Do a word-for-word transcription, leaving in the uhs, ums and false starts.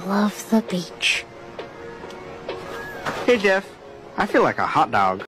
love the beach. Hey, Jeff. I feel like a hot dog.